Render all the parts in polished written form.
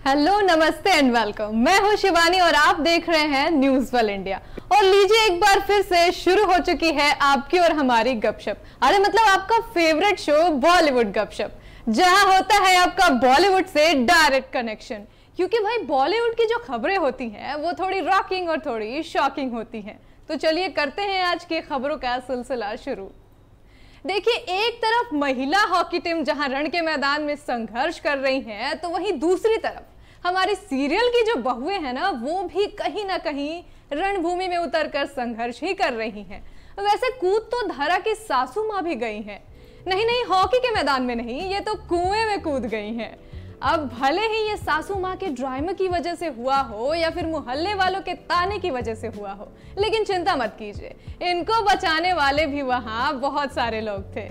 Hello, नमस्ते and welcome. मैं हूं शिवानी और आप देख रहे हैं न्यूज वर्ल्ड इंडिया। और लीजिए, एक बार फिर से शुरू हो चुकी है आपकी और हमारी गपशप। अरे मतलब आपका फेवरेट शो बॉलीवुड गपशप, जहां होता है आपका बॉलीवुड से डायरेक्ट कनेक्शन। क्योंकि भाई बॉलीवुड की जो खबरें होती हैं वो थोड़ी रॉकिंग और थोड़ी शॉकिंग होती हैं। तो चलिए करते हैं आज की खबरों का सिलसिला शुरू। देखिए, एक तरफ महिला हॉकी टीम जहां रण के मैदान में संघर्ष कर रही हैं, तो वहीं दूसरी तरफ हमारी सीरियल की जो बहुएं हैं ना, वो भी कहीं ना कहीं रणभूमि में उतरकर संघर्ष ही कर रही हैं। वैसे कूद तो धरा की सासू माँ भी गई हैं। नहीं, हॉकी के मैदान में नहीं, ये तो कुएं में कूद गई हैं। अब भले ही ये सासू माँ के ड्रामे की वजह से हुआ हो या फिर मोहल्ले वालों के ताने की वजह से हुआ हो, लेकिन चिंता मत कीजिए, इनको बचाने वाले भी वहां बहुत सारे लोग थे।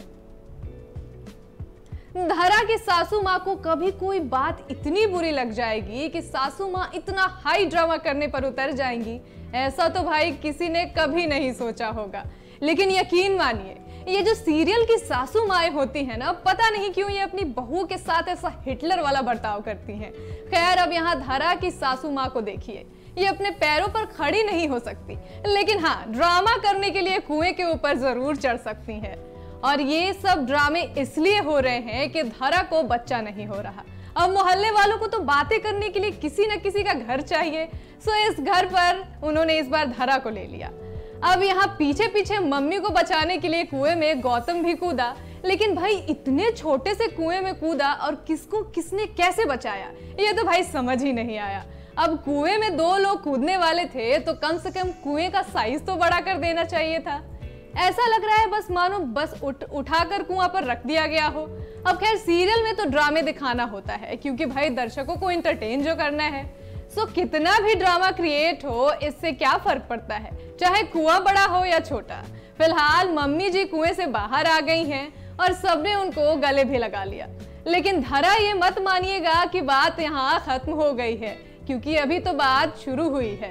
धरा की सासू माँ को कभी कोई बात इतनी बुरी लग जाएगी कि सासू माँ इतना हाई ड्रामा करने पर उतर जाएंगी, ऐसा तो भाई किसी ने कभी नहीं सोचा होगा। लेकिन यकीन मानिए, ये जो सीरियल की सासू माएं होती हैं ना, पता नहीं क्यों ये अपनी बहू के साथ ऐसा हिटलर वाला बर्ताव करती हैं। खैर, अब यहाँ धरा की सासू माँ को देखिए, ये अपने पैरों पर खड़ी नहीं हो सकती, लेकिन हाँ, ड्रामा करने के लिए कुएं के ऊपर जरूर चढ़ सकती हैं। और ये सब ड्रामे इसलिए हो रहे हैं कि धरा को बच्चा नहीं हो रहा। अब मोहल्ले वालों को तो बातें करने के लिए किसी न किसी का घर चाहिए, सो इस घर पर उन्होंने इस बार धरा को ले लिया। अब यहाँ पीछे पीछे मम्मी को बचाने के लिए कुएं में गौतम भी कूदा, लेकिन भाई इतने छोटे से कुएं में कूदा और किसको किसने कैसे बचाया, ये तो भाई समझ ही नहीं आया। अब कुएं में दो लोग कूदने वाले थे, तो कम से कम कुएं का साइज तो बड़ा कर देना चाहिए था। ऐसा लग रहा है बस मानो बस उठाकर कुआं पर रख दिया गया हो। अब खैर, सीरियल में तो ड्रामे दिखाना होता है, क्योंकि भाई दर्शकों को एंटरटेन जो करना है। सो कितना भी ड्रामा क्रिएट हो, इससे क्या फर्क पड़ता है, चाहे कुआं बड़ा हो या छोटा। फिलहाल मम्मी जी कुएं से बाहर आ गई हैं और सबने उनको गले भी लगा लिया। लेकिन धरा ये मत मानिएगा कि बात यहाँ खत्म हो गई है, क्योंकि अभी तो बात शुरू हुई है।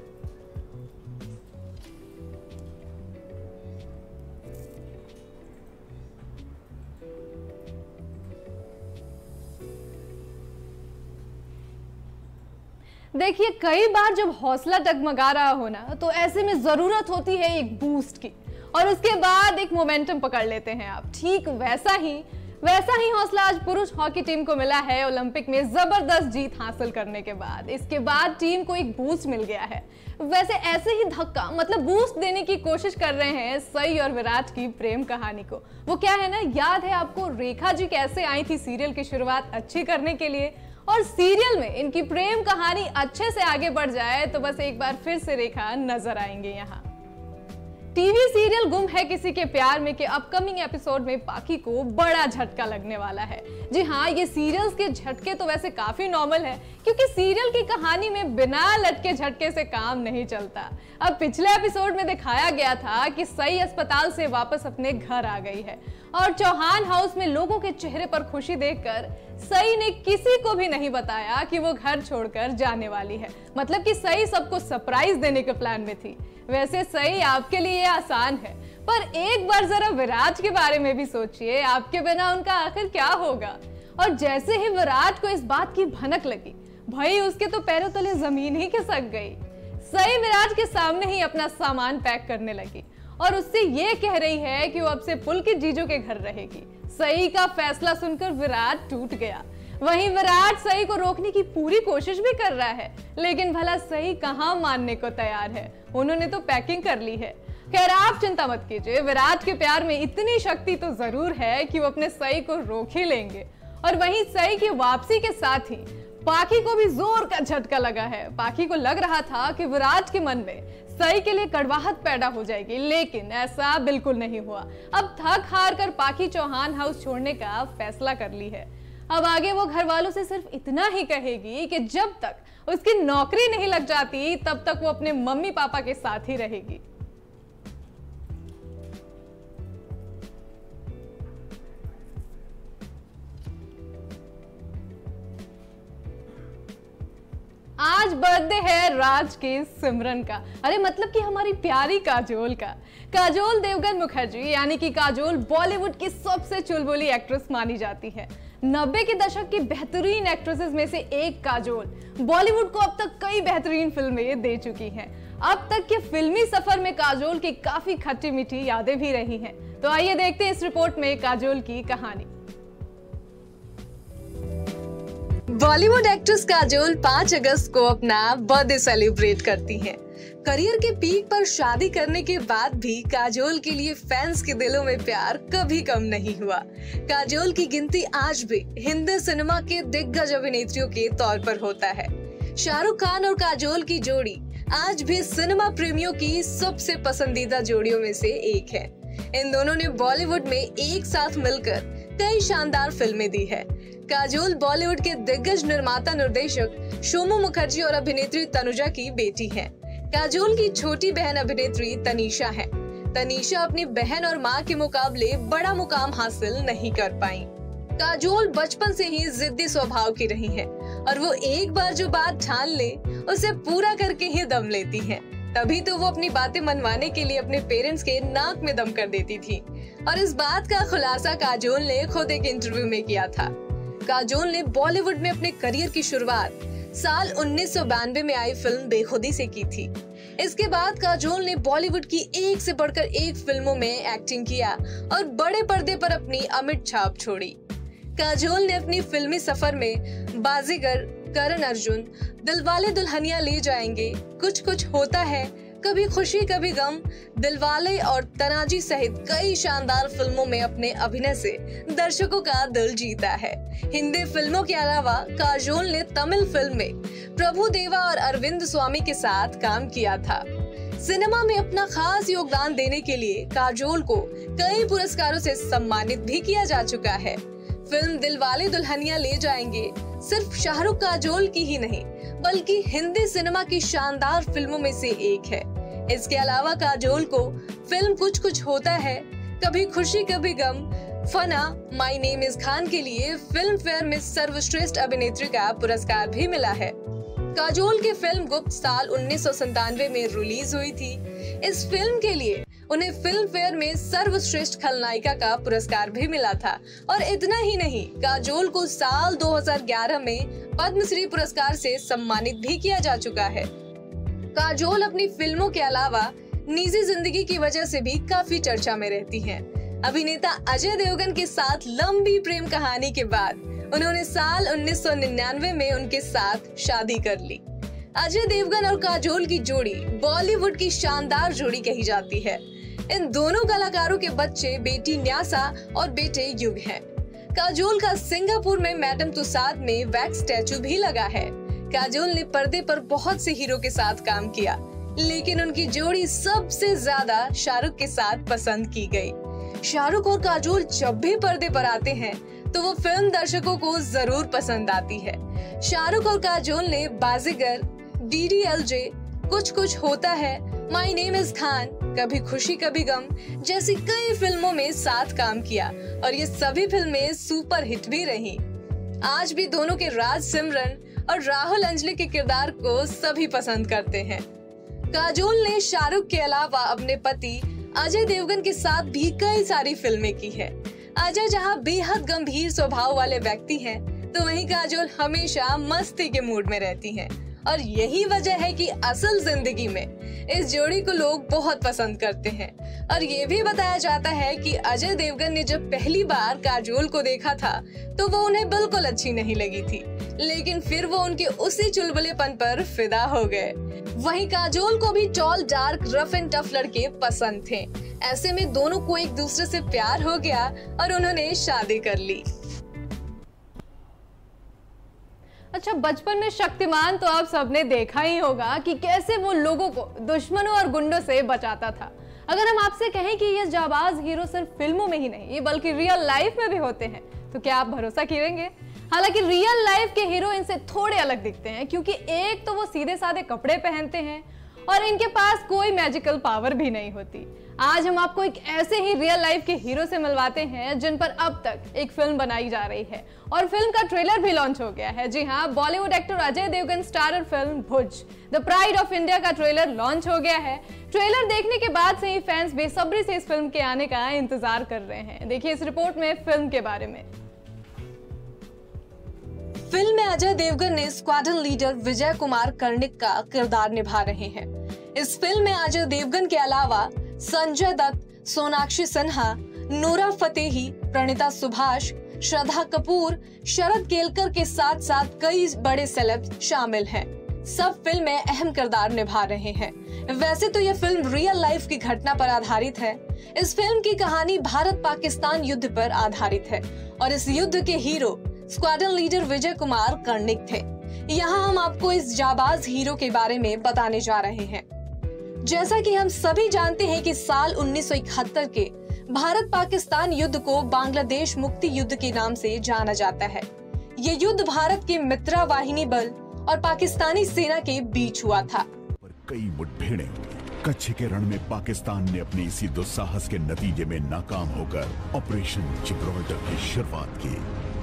देखिए, कई बार जब हौसला डगमगा रहा हो ना, तो ऐसे में जरूरत होती है एक बूस्ट की, और उसके बाद एक मोमेंटम पकड़ लेते हैं आप। ठीक वैसा ही हौसला आज पुरुष हॉकी टीम को मिला है ओलंपिक में जबरदस्त जीत हासिल करने के बाद। इसके बाद टीम को एक बूस्ट मिल गया है। वैसे ऐसे ही धक्का मतलब बूस्ट देने की कोशिश कर रहे हैं सई और विराट की प्रेम कहानी को। वो क्या है ना, याद है आपको रेखा जी कैसे आई थी सीरियल की शुरुआत अच्छी करने के लिए, और सीरियल में इनकी प्रेम कहानी अच्छे से आगे बढ़ जाए तो बस एक बार फिर से रेखा नजर आएंगे यहाँ। टीवी सीरियल गुम है किसी के प्यार में के अपकमिंग एपिसोड में पाखी को बड़ा झटका लगने वाला है। जी हाँ, ये सीरियल्स के झटके तो वैसे काफी नॉर्मल है, क्योंकि सीरियल की कहानी में बिना लटके झटके से काम नहीं चलता। अब पिछले एपिसोड में दिखाया गया था कि सई अस्पताल से वापस अपने घर आ गई है, और चौहान हाउस में लोगों के चेहरे पर खुशी देखकर सई ने किसी को भी नहीं बताया कि वो घर छोड़कर जाने वाली है। मतलब कि सई सबको सरप्राइज देने के प्लान में थी। वैसे सई, आपके लिए आसान है, पर एक बार जरा विराट के बारे में भी सोचिए, आपके बिना उनका आखिर क्या होगा। और जैसे ही विराट को इस बात की भनक लगी, भाई उसके तो पैरों तले जमीन ही खिसक गई। सई विराट के सामने ही अपना सामान पैक करने लगी और उससे ये कह रही है कि वो अब से पुलकित जीजू के घर रहेगी। सई का फैसला सुनकर विराट टूट गया। वहीं विराट सई को रोकने की पूरी कोशिश भी कर रहा है, लेकिन भला सई कहां मानने को तैयार है। उन्होंने तो पैकिंग कर ली है। खैर, आप चिंता मत कीजिए, विराट के प्यार में इतनी शक्ति तो जरूर है कि वो अपने सई को रोक ही लेंगे। और वहीं सई की वापसी के साथ ही पाखी को भी जोर का झटका लगा है। पाखी को लग रहा था कि विराट के मन में सई के लिए कड़वाहट पैदा हो जाएगी, लेकिन ऐसा बिल्कुल नहीं हुआ। अब थक हार कर पाखी चौहान हाउस छोड़ने का फैसला कर ली है। अब आगे वो घर वालों से सिर्फ इतना ही कहेगी कि जब तक उसकी नौकरी नहीं लग जाती, तब तक वो अपने मम्मी पापा के साथ ही रहेगी। आज बर्थडे है राज की सिमरन का। अरे मतलब कि हमारी प्यारी काजोल का। काजोल देवगन मुखर्जी यानी कि काजोल बॉलीवुड की सबसे चुलबुली एक्ट्रेस मानी जाती है। 90 के दशक की बेहतरीन एक्ट्रेसेस में से एक काजोल बॉलीवुड को अब तक कई बेहतरीन फिल्में दे चुकी हैं। अब तक के फिल्मी सफर में काजोल की काफी खट्टी मीठी यादें भी रही हैं। तो आइए देखते हैं इस रिपोर्ट में काजोल की कहानी। बॉलीवुड एक्ट्रेस काजोल 5 अगस्त को अपना बर्थडे सेलिब्रेट करती हैं। करियर के पीक पर शादी करने के बाद भी काजोल के लिए फैंस के दिलों में प्यार कभी कम नहीं हुआ। काजोल की गिनती आज भी हिंदी सिनेमा के दिग्गज अभिनेत्रियों के तौर पर होता है। शाहरुख खान और काजोल की जोड़ी आज भी सिनेमा प्रेमियों की सबसे पसंदीदा जोड़ियों में से एक है। इन दोनों ने बॉलीवुड में एक साथ मिलकर कई शानदार फिल्में दी है। काजोल बॉलीवुड के दिग्गज निर्माता निर्देशक सोमू मुखर्जी और अभिनेत्री तनुजा की बेटी है। काजोल की छोटी बहन अभिनेत्री तनीषा है। तनीषा अपनी बहन और मां के मुकाबले बड़ा मुकाम हासिल नहीं कर पाई। काजोल बचपन से ही जिद्दी स्वभाव की रही है और वो एक बार जो बात ठान ले उसे पूरा करके ही दम लेती है। तभी तो वो अपनी बातें मनवाने के लिए अपने पेरेंट्स के नाक में दम कर देती थी और इस बात का खुलासा काजोल ने खुद एक इंटरव्यू में किया था। काजोल ने बॉलीवुड में अपने करियर की शुरुआत साल 1992 में आई फिल्म बेखुदी से की थी। इसके बाद काजोल ने बॉलीवुड की एक से बढ़कर एक फिल्मों में एक्टिंग किया और बड़े पर्दे पर अपनी अमिट छाप छोड़ी। काजोल ने अपनी फिल्मी सफर में बाजीगर, करण अर्जुन, दिलवाले दुल्हनिया ले जाएंगे, कुछ कुछ होता है, कभी खुशी कभी गम, दिलवाले और तनाजी सहित कई शानदार फिल्मों में अपने अभिनय से दर्शकों का दिल जीता है। हिंदी फिल्मों के अलावा काजोल ने तमिल फिल्म में प्रभु देवा और अरविंद स्वामी के साथ काम किया था। सिनेमा में अपना खास योगदान देने के लिए काजोल को कई पुरस्कारों से सम्मानित भी किया जा चुका है। फिल्म दिलवाले दुल्हनिया ले जाएंगे सिर्फ शाहरुख काजोल की ही नहीं बल्कि हिंदी सिनेमा की शानदार फिल्मों में से एक है। इसके अलावा काजोल को फिल्म कुछ कुछ होता है, Kabhi Khushi Kabhi Gham, Fanaa, my name is Khan के लिए फिल्म फेयर में सर्वश्रेष्ठ अभिनेत्री का पुरस्कार भी मिला है। काजोल की फिल्म गुप्त साल 1997 में रिलीज हुई थी। इस फिल्म के लिए उन्हें फिल्म फेयर में सर्वश्रेष्ठ खलनायिका का पुरस्कार भी मिला था और इतना ही नहीं, काजोल को साल 2011 में पद्मश्री पुरस्कार से सम्मानित भी किया जा चुका है। काजोल अपनी फिल्मों के अलावा निजी जिंदगी की वजह से भी काफी चर्चा में रहती हैं। अभिनेता अजय देवगन के साथ लंबी प्रेम कहानी के बाद उन्होंने साल 1999 में उनके साथ शादी कर ली। अजय देवगन और काजोल की जोड़ी बॉलीवुड की शानदार जोड़ी कही जाती है। इन दोनों कलाकारों के बच्चे बेटी न्यासा और बेटे युग हैं। काजोल का सिंगापुर में मैडम तुसाद में वैक्स स्टैचू भी लगा है। काजोल ने पर्दे पर बहुत से हीरो के साथ काम किया, लेकिन उनकी जोड़ी सबसे ज्यादा शाहरुख के साथ पसंद की गई। शाहरुख और काजोल जब भी पर्दे पर आते हैं तो वो फिल्म दर्शकों को जरूर पसंद आती है। शाहरुख और काजोल ने बाजीगर, DDLJ, कुछ कुछ होता है, माय नेम इज खान, कभी खुशी कभी गम जैसी कई फिल्मों में साथ काम किया और ये सभी फिल्में सुपर हिट भी रही। आज भी दोनों के राज सिमरन और राहुल अंजलि के किरदार को सभी पसंद करते हैं। काजोल ने शाहरुख के अलावा अपने पति अजय देवगन के साथ भी कई सारी फिल्में की है। अजय जहां बेहद गंभीर स्वभाव वाले व्यक्ति हैं, तो वहीं काजोल हमेशा मस्ती के मूड में रहती हैं और यही वजह है कि असल जिंदगी में इस जोड़ी को लोग बहुत पसंद करते हैं। और ये भी बताया जाता है कि अजय देवगन ने जब पहली बार काजोल को देखा था तो वो उन्हें बिल्कुल अच्छी नहीं लगी थी, लेकिन फिर वो उनके उसी चुलबुलेपन पर फिदा हो गए। वहीं काजोल को भी tall, dark, rough and tough लड़के पसंद थे। ऐसे में दोनों को एक दूसरे से प्यार हो गया और उन्होंने शादी कर ली। अच्छा, बचपन में शक्तिमान तो आप सबने देखा ही होगा कि कैसे वो लोगों को दुश्मनों और गुंडों से बचाता था। अगर हम आपसे कहें कि ये जाबाज हीरो सिर्फ फिल्मों में ही नहीं बल्कि रियल लाइफ में भी होते हैं, तो क्या आप भरोसा करेंगे? हालांकि रियल लाइफ के हीरो इनसे थोड़े अलग दिखते हैं, क्योंकि एक तो वो सीधे साधे कपड़े पहनते हैं और इनके पास कोई मैजिकल पावर भी नहीं होती। आज हम आपको एक ऐसे ही रियल लाइफ के हीरो से मिलवाते हैं जिन पर अब तक एक फिल्म बनाई जा रही है और फिल्म का ट्रेलर भी लॉन्च हो गया है। जी हाँ, Bollywood actor Ajay Devgan starrer film Bhuj the pride of India का ट्रेलर लॉन्च हो गया है। ट्रेलर देखने के बाद से ही फैंस बेसब्री से इस फिल्म के आने का इंतजार कर रहे हैं। देखिए इस रिपोर्ट में फिल्म के बारे में। फिल्म में अजय देवगन ने स्क्वाड्रन लीडर विजय कुमार कर्णिक का किरदार निभा रहे हैं। इस फिल्म में अजय देवगन के अलावा संजय दत्त, सोनाक्षी सिन्हा, नोरा फतेही, प्रणीता सुभाष, श्रद्धा कपूर, शरद केलकर के साथ साथ कई बड़े सेलेब्स शामिल हैं। सब फिल्म में अहम किरदार निभा रहे हैं। वैसे तो यह फिल्म रियल लाइफ की घटना पर आधारित है। इस फिल्म की कहानी भारत पाकिस्तान युद्ध पर आधारित है और इस युद्ध के hero squadron leader Vijay Kumar Karnik थे। यहाँ हम आपको इस जाबाज हीरो के बारे में बताने जा रहे हैं। जैसा कि हम सभी जानते हैं कि साल 1971 के भारत पाकिस्तान युद्ध को बांग्लादेश मुक्ति युद्ध के नाम से जाना जाता है। ये युद्ध भारत के मित्रा वाहिनी बल और पाकिस्तानी सेना के बीच हुआ था। कई मुठभेड़ें हुई। कच्छ के रण में पाकिस्तान ने अपने इसी दुस्साहस के नतीजे में नाकाम होकर ऑपरेशन जिब्राल्टर की शुरुआत की।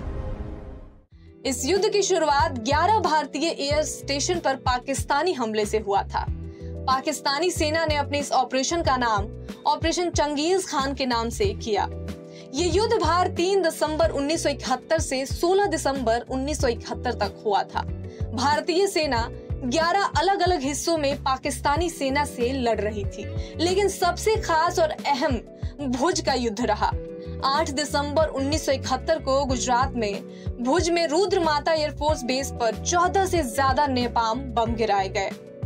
इस युद्ध की शुरुआत 11 भारतीय एयर स्टेशन पर पाकिस्तानी हमले से हुआ था। पाकिस्तानी सेना ने अपने इस ऑपरेशन का नाम ऑपरेशन चंगेज खान के नाम से किया। ये युद्ध भार 3 दिसंबर 1971 से 16 दिसंबर 1971 तक हुआ था। भारतीय सेना 11 अलग अलग हिस्सों में पाकिस्तानी सेना से लड़ रही थी, लेकिन सबसे खास और अहम भुज का युद्ध रहा। 8 दिसंबर 1971 को गुजरात में भुज में रुद्र माता एयरफोर्स बेस पर 14 से ज्यादा नेपाम बम गिराए गए।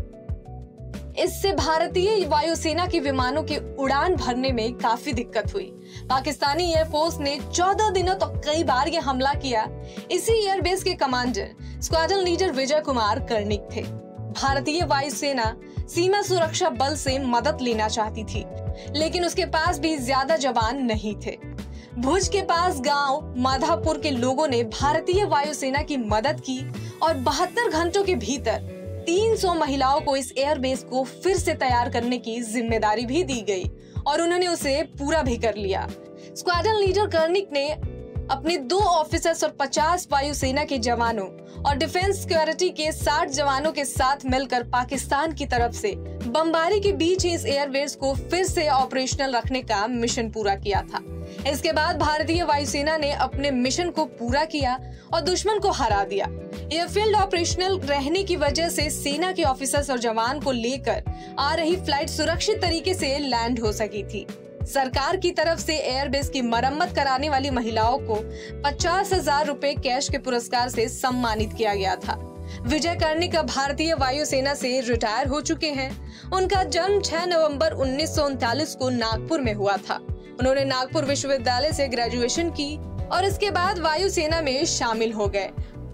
इससे भारतीय वायुसेना के विमानों के उड़ान भरने में काफी दिक्कत हुई। पाकिस्तानी एयरफोर्स ने 14 दिनों तक कई बार यह हमला किया। इसी एयरबेस के commander squadron leader Vijay Kumar Karnik थे। भारतीय वायुसेना सीमा सुरक्षा बल से मदद लेना चाहती थी, लेकिन उसके पास भी ज्यादा जवान नहीं थे। भुज के पास गांव माधापुर के लोगों ने भारतीय वायुसेना की मदद की और 72 घंटों के भीतर 300 महिलाओं को इस एयरबेस को फिर से तैयार करने की जिम्मेदारी भी दी गई और उन्होंने उसे पूरा भी कर लिया। स्क्वाड्रन लीडर कर्णिक ने अपने 2 ऑफिसर्स और 50 वायुसेना के जवानों और डिफेंस सिक्योरिटी के 60 जवानों के साथ मिलकर पाकिस्तान की तरफ से बमबारी के बीच ही इस एयरबेस को फिर से ऑपरेशनल रखने का मिशन पूरा किया था। इसके बाद भारतीय वायुसेना ने अपने मिशन को पूरा किया और दुश्मन को हरा दिया। एयरफील्ड ऑपरेशनल रहने की वजह से सेना के ऑफिसर्स और जवान को लेकर आ रही फ्लाइट सुरक्षित तरीके से लैंड हो सकी थी। सरकार की तरफ से एयरबेस की मरम्मत कराने वाली महिलाओं को 50,000 रुपए कैश के पुरस्कार से सम्मानित किया गया था। विजय कर्णिक भारतीय वायुसेना से रिटायर हो चुके हैं। उनका जन्म 6 नवंबर 1939 को नागपुर में हुआ था। उन्होंने नागपुर विश्वविद्यालय से ग्रेजुएशन की और इसके बाद वायुसेना में शामिल हो गए।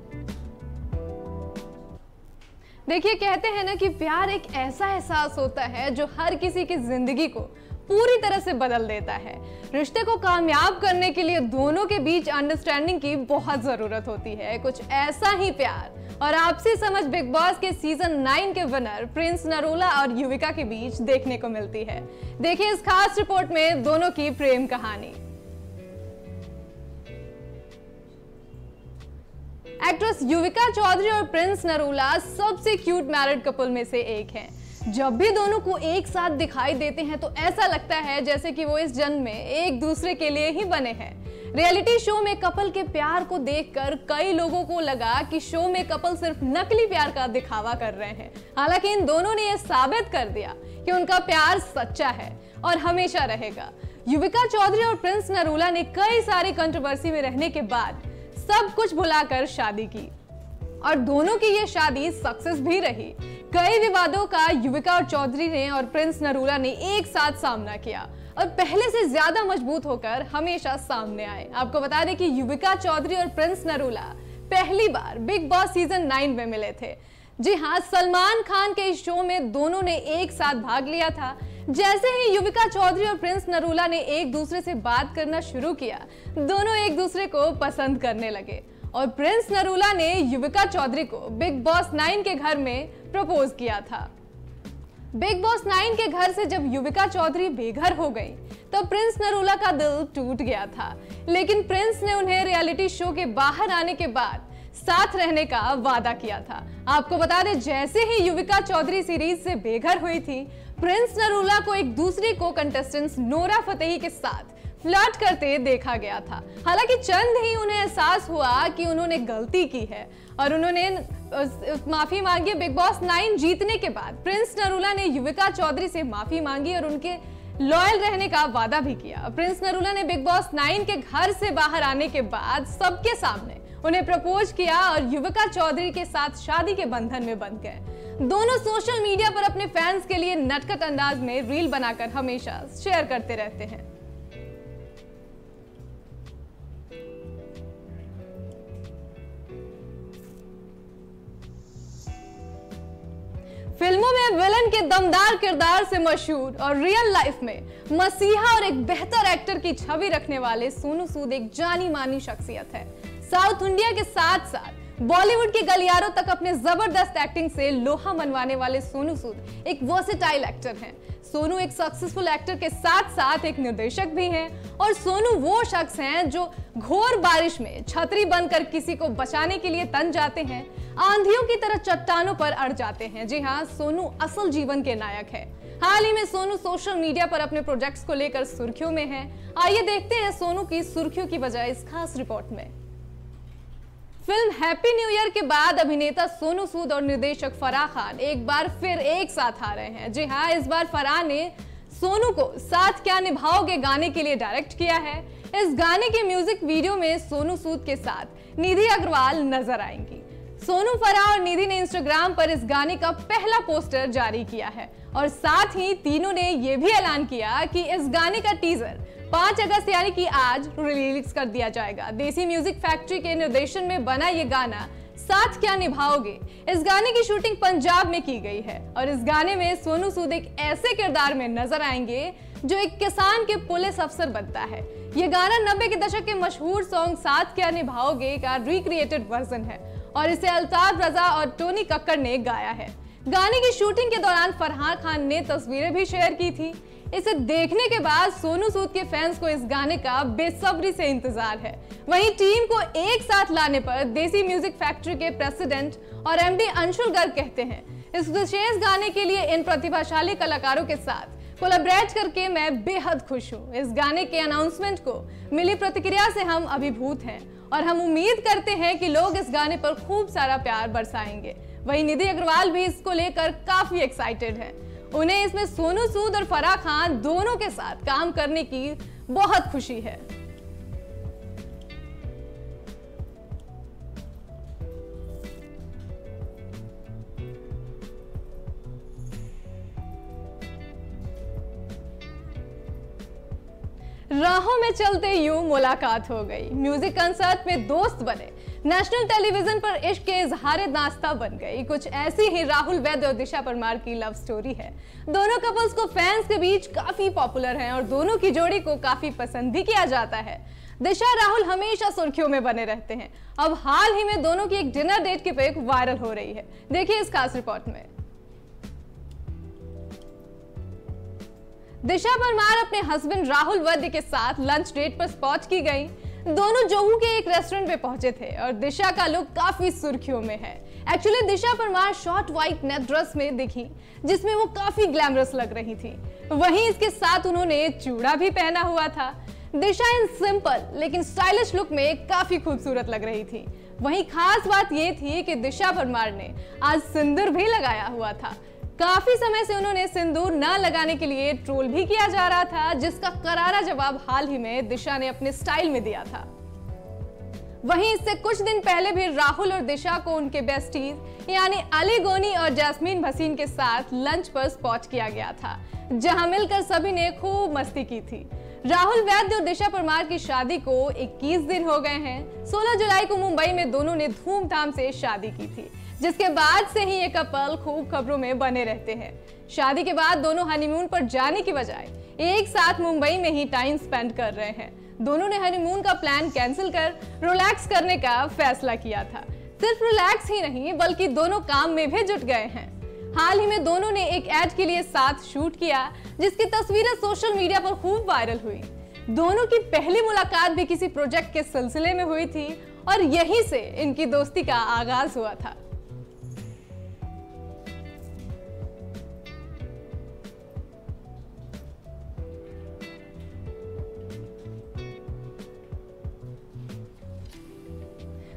देखिए, कहते हैं ना कि प्यार एक ऐसा एहसास होता है जो हर किसी की जिंदगी को पूरी तरह से बदल देता है। रिश्ते को कामयाब करने के लिए दोनों के बीच अंडरस्टैंडिंग की बहुत जरूरत होती है। कुछ ऐसा ही प्यार और आपसी समझ बिग बॉस के सीजन 9 के विनर प्रिंस नरूला और युविका के बीच देखने को मिलती है। देखिए इस खास रिपोर्ट में दोनों की प्रेम कहानी। एक्ट्रेस युविका चौधरी और प्रिंस नरूला सबसे क्यूट मैरिड कपल में से एक हैं। जब भी दोनों को एक साथ दिखाई देते हैं तो ऐसा लगता है जैसे कि वो इस जन्म में एक दूसरे के लिए ही बने हैं। रियलिटी शो में कपल के प्यार को देखकर कई लोगों को लगा कि शो में कपल सिर्फ नकली प्यार का दिखावा कर रहे हैं। हालांकि इन दोनों ने यह साबित कर दिया कि उनका प्यार सच्चा है और हमेशा रहेगा। युविका चौधरी और प्रिंस नरूला ने कई सारी कंट्रोवर्सी में रहने के बाद सब कुछ भुलाकर शादी की और दोनों की ये शादी सक्सेस भी रही। कई विवादों का युविका और चौधरी ने और प्रिंस नरूला ने एक साथ सामना किया और पहले से ज्यादा मजबूत होकर हमेशा सामने आए। आपको बता दें कि युविका चौधरी और प्रिंस नरूला पहली बार बिग बॉस सीजन 9 में मिले थे। जी हाँ, सलमान खान के इस शो में दोनों ने एक साथ भाग लिया था। जैसे ही युविका चौधरी और प्रिंस नरूला ने एक दूसरे से बात करना शुरू किया, दोनों एक दूसरे को पसंद करने लगे और प्रिंस नरूला ने युविका चौधरी को बिग बॉस 9 के घर में प्रपोज किया था। बिग बॉस 9 के घर से जब युविका चौधरी बेघर हो गई तो प्रिंस नरूला का दिल टूट गया था, लेकिन प्रिंस ने उन्हें रियलिटी शो के बाहर आने के बाद साथ रहने का वादा किया था। आपको बता दें, जैसे ही युविका चौधरी सीरीज से बेघर हुई थी, प्रिंस नरूला को एक दूसरी को कंटेस्टेंट्स नोरा फतेही के साथ फ्लर्ट करते देखा गया था। हालांकि चंद ही उन्हें एहसास हुआ कि उन्होंने गलती की है और उन्होंने माफी मांगी। बिग बॉस 9 जीतने के बाद प्रिंस नरूला ने युविका चौधरी से माफी मांगी और उनके लॉयल रहने का वादा भी किया। प्रिंस नरूला ने बिग बॉस 9 के घर से बाहर आने के बाद सबके सामने उन्हें प्रपोज किया और युविका चौधरी के साथ शादी के बंधन में बंध गए। दोनों सोशल मीडिया पर अपने फैंस के लिए नटखट अंदाज में रील बनाकर हमेशा शेयर करते रहते हैं। फिल्मों में विलन के दमदार किरदार से मशहूर और रियल लाइफ में मसीहा और एक बेहतर एक्टर की छवि रखने वाले सोनू सूद एक जानी मानी शख्सियत है। साउथ इंडिया के साथ साथ बॉलीवुड के गलियारों तक अपने जबरदस्त एक्टिंग से लोहा मनवाने वाले सोनू सूद एक वर्सेटाइल एक्टर हैं। सोनू एक सक्सेसफुल एक्टर के साथ साथ एक निर्देशक भी हैं और सोनू वो शख्स हैं जो घोर बारिश में छतरी बनकर किसी को बचाने के लिए तन जाते हैं, आंधियों की तरह चट्टानों पर अड़ जाते हैं। जी हाँ, सोनू असल जीवन के नायक है। हाल ही में सोनू सोशल मीडिया पर अपने प्रोजेक्ट्स को लेकर सुर्खियों में हैं। आइए देखते हैं सोनू की सुर्खियों की वजह इस खास रिपोर्ट में। फिल्म हैप्पी न्यू ईयर के बाद अभिनेता सोनू सूद और निर्देशक फराह खान एक बार फिर एक साथ आ रहे हैं। जी हाँ, इस बार फराह ने सोनू को साथ क्या निभाओगे गाने के लिए डायरेक्ट किया है। इस गाने के म्यूजिक वीडियो में सोनू सूद के साथ निधि अग्रवाल नजर आएंगी। सोनू, फराह और निधि ने इंस्टाग्राम पर इस गाने का पहला पोस्टर जारी किया है और साथ ही तीनों ने यह भी ऐलान किया कि इस गाने का टीजर 5 अगस्त यानी कि आज रिलीज कर दिया जाएगा। देसी म्यूजिक फैक्ट्री के निर्देशन में बना ये गाना साथ क्या निभाओगे, इस गाने की शूटिंग पंजाब में की गई है और इस गाने में सोनू सूद एक ऐसे किरदार में नजर आएंगे जो एक किसान के पुलिस अफसर बनता है। ये गाना 90 के दशक के मशहूर सॉन्ग साथ क्या निभाओगे का रिक्रिएटेड वर्जन है और इसे अल्ताफ रजा और टोनी कक्कड़ ने गाया है। गाने की शूटिंग के दौरान फराह खान ने तस्वीरें भी शेयर की थी। इसे देखने के बाद सोनू सूद के फैंस को इस गाने का बेसब्री से इंतजार है। वहीं टीम को एक साथ लाने पर देसी म्यूजिक फैक्ट्री के प्रेसिडेंट और एमडी अंशुल गर्ग कहते हैं, इस विशेष गाने के लिए इन प्रतिभाशाली कलाकारों के साथ कोलैबोरेट करके मैं बेहद खुश हूँ। इस गाने के अनाउंसमेंट को मिली प्रतिक्रिया से हम अभिभूत हैं और हम उम्मीद करते हैं कि लोग इस गाने पर खूब सारा प्यार बरसाएंगे। वहीं निधि अग्रवाल भी इसको लेकर काफी एक्साइटेड है। उन्हें इसमें सोनू सूद और फराह खान दोनों के साथ काम करने की बहुत खुशी है। राहों में चलते यूं मुलाकात हो गई, म्यूजिक कंसर्ट में दोस्त बने, नेशनल टेलीविजन पर इश्क के इजहार नाश्ता बन गई। कुछ ऐसी ही राहुल वैद्य और दिशा परमार की लव स्टोरी है। दोनों कपल्स को फैंस के बीच काफी पॉपुलर हैं और दोनों की जोड़ी को काफी पसंद भी किया जाता है। दिशा राहुल हमेशा सुर्खियों में बने रहते हैं। अब हाल ही में दोनों की एक डिनर डेट की पिक वायरल हो रही है। देखिए इस खास रिपोर्ट में। दिशा परमार अपने हस्बैंड राहुल वैद्य के साथ लंच डेट पर स्पॉट की गई। दोनों जोहू के एक रेस्टोरेंट में पहुंचे थे और दिशा का लुक काफी सुर्खियों में है। Actually Disha Parmar short white net dress में दिखी जिसमें वो काफी ग्लैमरस लग रही थी। वहीं इसके साथ उन्होंने चूड़ा भी पहना हुआ था। दिशा इन सिंपल लेकिन स्टाइलिश लुक में काफी खूबसूरत लग रही थी। वहीं खास बात ये थी कि दिशा परमार ने आज सिंदूर भी लगाया हुआ था। काफी समय से उन्होंने सिंदूर न लगाने के लिए ट्रोल भी किया जा रहा था, जिसका करारा जवाब हाल ही में दिशा ने अपने स्टाइल में दिया था। वहीं इससे कुछ दिन पहले भी राहुल और दिशा को उनके बेस्टीज यानी अली गोनी और जैस्मीन भसीन के साथ लंच पर स्पॉट किया गया था, जहां मिलकर सभी ने खूब मस्ती की थी। राहुल वैद्य और दिशा परमार की शादी को 21 दिन हो गए हैं। 16 जुलाई को मुंबई में दोनों ने धूमधाम से शादी की थी, जिसके बाद से ही ये कपल खूब खबरों में बने रहते हैं। शादी के बाद दोनों हनीमून पर जाने की बजाय एक साथ मुंबई में ही टाइम स्पेंड कर रहे हैं। दोनों ने हनीमून का प्लान कैंसिल कर रिलैक्स करने का फैसला किया था। सिर्फ रिलैक्स ही नहीं बल्कि दोनों काम में भी जुट गए हैं। हाल ही में दोनों ने एक एड के लिए साथ शूट किया, जिसकी तस्वीरें सोशल मीडिया पर खूब वायरल हुई। दोनों की पहली मुलाकात भी किसी प्रोजेक्ट के सिलसिले में हुई थी और यहीं से इनकी दोस्ती का आगाज हुआ था।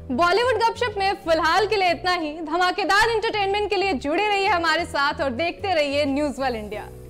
बॉलीवुड गपशप में फिलहाल के लिए इतना ही। धमाकेदार एंटरटेनमेंट के लिए जुड़े रहिए हमारे साथ और देखते रहिए न्यूज़ वर्ल्ड इंडिया।